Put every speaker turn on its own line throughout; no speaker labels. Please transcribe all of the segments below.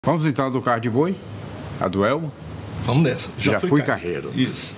Vamos então do carro de boi? A do Elmo?
Vamos nessa.
Já fui carreiro.
Isso.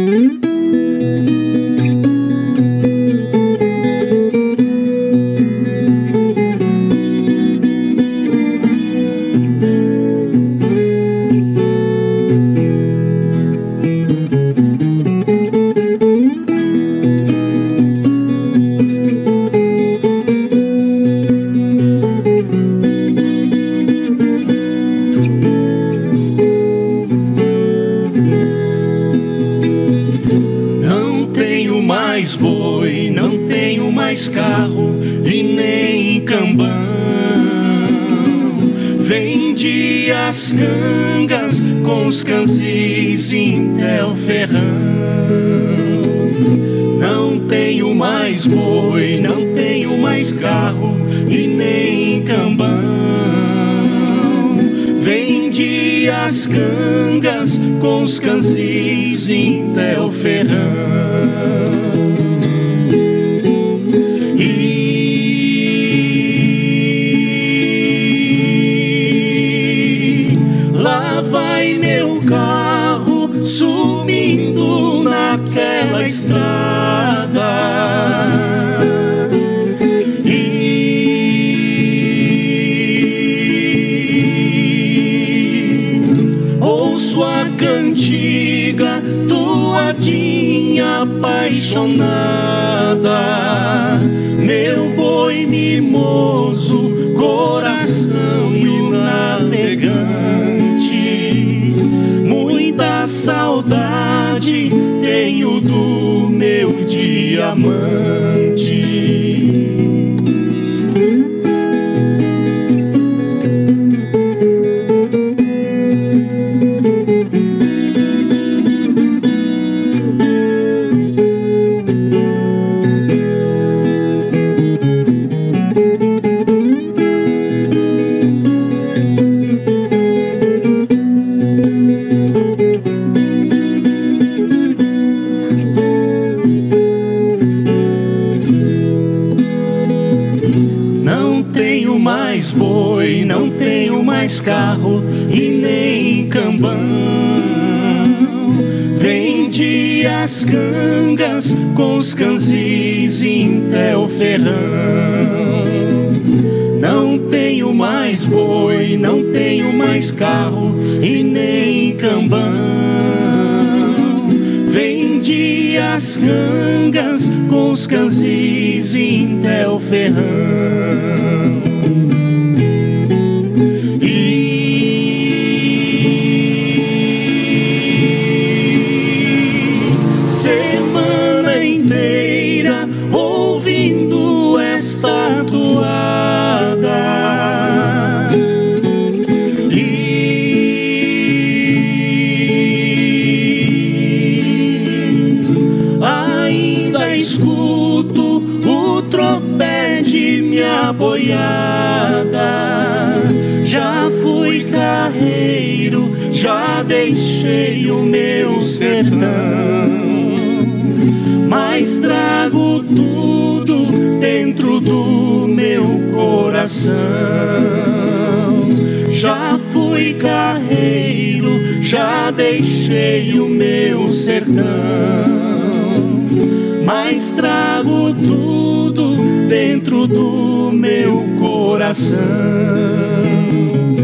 Mais boi, não tenho mais carro e nem cambão. Vendi as cangas com os canzis em Telferrão. Não tenho mais boi, não tenho mais carro e nem cambão. Vendi as cangas com os canzis em Telferrão. Lá vai meu carro sumindo naquela estrada. Ouço a cantiga toadinha apaixonada. Meu boi mimoso, coração e navegante. Muita saudade tenho do meu diamante. Não tenho mais boi, não tenho mais carro e nem cambão. Vendi as cangas com os canzis em Telferrão. Não tenho mais boi, não tenho mais carro e nem cambão. Vendi as cangas com os canzis em Telferrão. Semana inteira ouvindo esta toada. Ainda escuto o tropé de minha boiada. Já fui carreiro, já deixei o meu sertão. Mas trago tudo dentro do meu coração. Já fui carreiro, já deixei o meu sertão. Mas trago tudo dentro do meu coração.